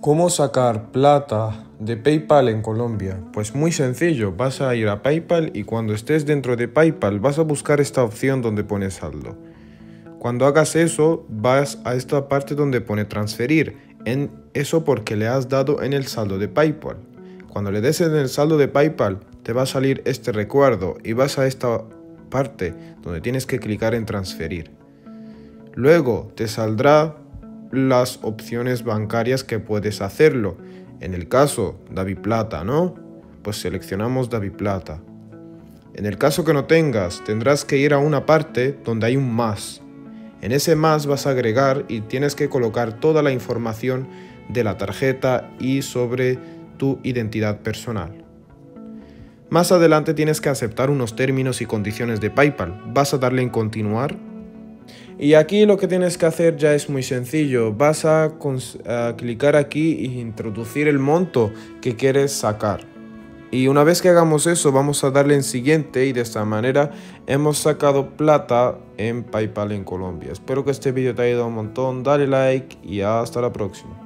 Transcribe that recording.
¿Cómo sacar plata de PayPal en Colombia? Pues muy sencillo, vas a ir a PayPal y cuando estés dentro de PayPal vas a buscar esta opción donde pone saldo. Cuando hagas eso, vas a esta parte donde pone transferir, en eso porque le has dado en el saldo de PayPal. Cuando le des en el saldo de PayPal, te va a salir este recuerdo y vas a esta parte donde tienes que clicar en transferir. Luego te saldrá las opciones bancarias que puedes hacerlo. En el caso DaviPlata, ¿no? Pues seleccionamos DaviPlata. En el caso que no tengas, tendrás que ir a una parte donde hay un más. En ese más vas a agregar y tienes que colocar toda la información de la tarjeta y sobre tu identidad personal. Más adelante tienes que aceptar unos términos y condiciones de PayPal. Vas a darle en continuar. Y aquí lo que tienes que hacer ya es muy sencillo. Vas a clicar aquí e introducir el monto que quieres sacar. Y una vez que hagamos eso, vamos a darle en siguiente y de esta manera hemos sacado plata en PayPal en Colombia. Espero que este vídeo te haya ayudado un montón. Dale like y hasta la próxima.